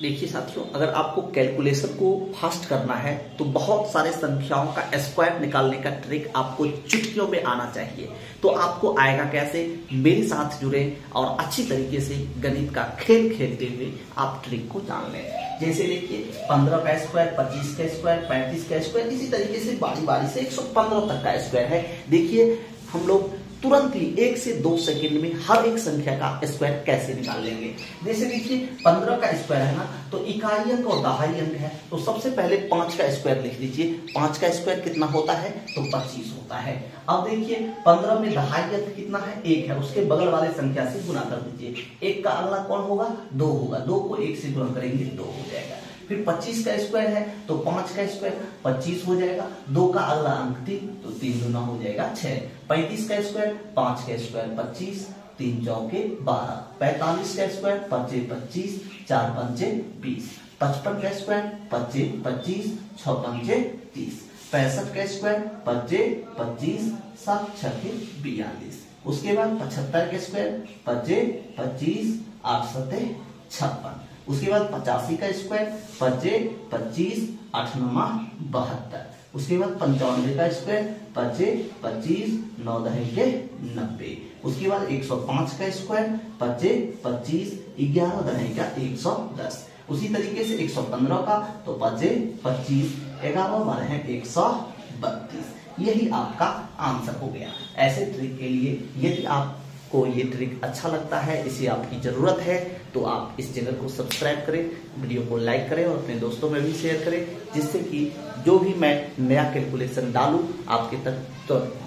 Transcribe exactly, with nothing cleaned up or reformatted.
देखिए साथियों, अगर आपको कैलकुलेशन को फास्ट करना है तो बहुत सारे संख्याओं का स्क्वायर निकालने का ट्रिक आपको चुटकियों में आना चाहिए। तो आपको आएगा कैसे? मेरे साथ जुड़े और अच्छी तरीके से गणित का खेल खेलते हुए आप ट्रिक को जान लें। जैसे देखिए, पंद्रह का स्क्वायर, पच्चीस का स्क्वायर, पैंतीस का स्क्वायर, इसी तरीके से बारी बारी से एक सौ पंद्रह तक का स्क्वायर है। देखिए हम लोग तुरंत ही एक से दो सेकंड में हर एक संख्या का स्क्वायर कैसे निकाल लेंगे। जैसे देखिए, पंद्रह का स्क्वायर है ना, तो इकाई अंक और दहाई अंक है, तो सबसे पहले पांच का स्क्वायर लिख लीजिए। पांच का स्क्वायर कितना होता है? तो पच्चीस होता है। अब देखिए, पंद्रह में दहाई अंक कितना है? एक है, उसके बगल वाले संख्या से गुना कर दीजिए। एक का अगला कौन होगा? दो होगा, दो को एक से गुना करेंगे दो हो जाएगा। फिर पच्चीस का स्क्वायर है, तो पांच का स्क्वायर पच्चीस हो जाएगा, दो का अगला अंक तीन, तो तीन दूना हो जाएगा छह। पैंतीस का स्क्वायर, पांच का स्क्वायर पच्चीस, तीन चौके बारह। पैंतालीस का स्क्वायर, पच्चे पच्चीस, चार पंचे बीस। पचपन का स्क्वायर, पच्चे पच्चीस, छह पंचे तीस। पैंसठ का स्क्वायर, पच्चे पच्चीस, सात छके बयालीस। उसके बाद पचहत्तर का स्क्वायर, पच्चे पच्चीस, आठ सते छप्पन। उसके बाद पचासी का स्क्वायर, पच्चे पच्चीस, आठ नमा बहत्तर। उसके बाद पंचानवे का स्क्वायर, पच्चे पच्चीस, नौ दहे के नब्बे। उसके बाद एक सौ पांच का स्क्वायर, पच्चे पच्चीस, ग्यारह दहे का एक सौ दस। उसी तरीके से एक सौ पंद्रह का, तो पच्चे पच्चीस, ग्यारह बारह एक सौ बत्तीस। यही आपका आंसर हो गया। ऐसे ट्रिक के लिए यदि आप को ये ट्रिक अच्छा लगता है, इसे आपकी जरूरत है, तो आप इस चैनल को सब्सक्राइब करें, वीडियो को लाइक करें और अपने दोस्तों में भी शेयर करें, जिससे कि जो भी मैं नया कैलकुलेशन डालूं आपके तक तुरंत